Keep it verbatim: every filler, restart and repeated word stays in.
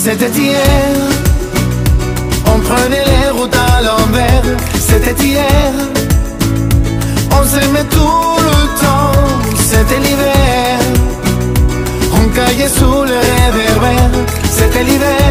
C'était hier, on prenait les routes à l'envers. C'était hier, on s'aimait tout le temps. C'était l'hiver, on caillait sous le réverbère. C'était l'hiver.